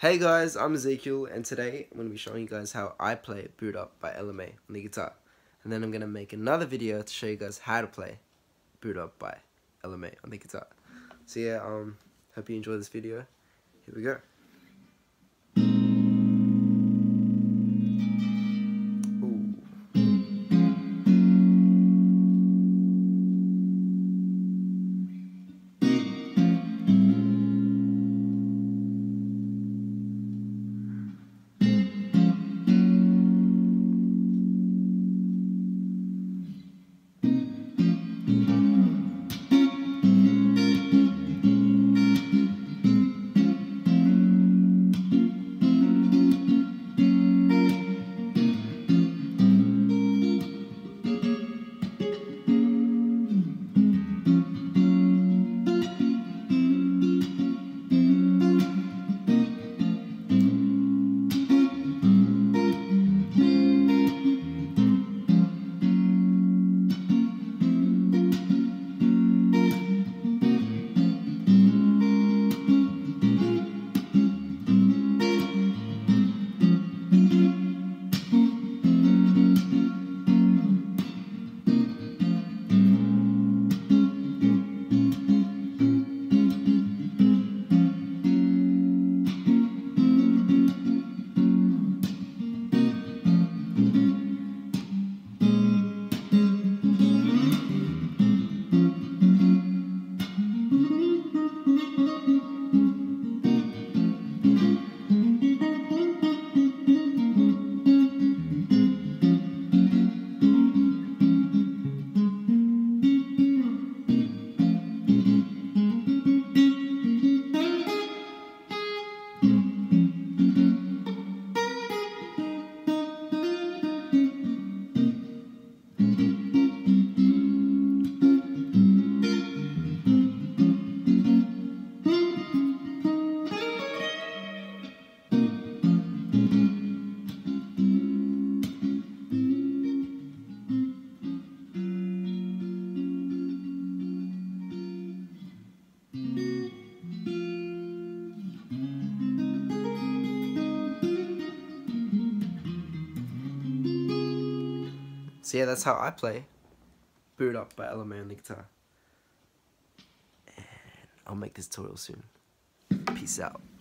Hey guys, I'm Ezekiel, and today I'm going to be showing you guys how I play Boot Up by Ella Mai on the guitar. And then I'm going to make another video to show you guys how to play Boot Up by Ella Mai on the guitar. So yeah, hope you enjoy this video. Here we go. So yeah, that's how I play Boot Up by Ella Mai on the guitar. And I'll make this tutorial soon. Peace out.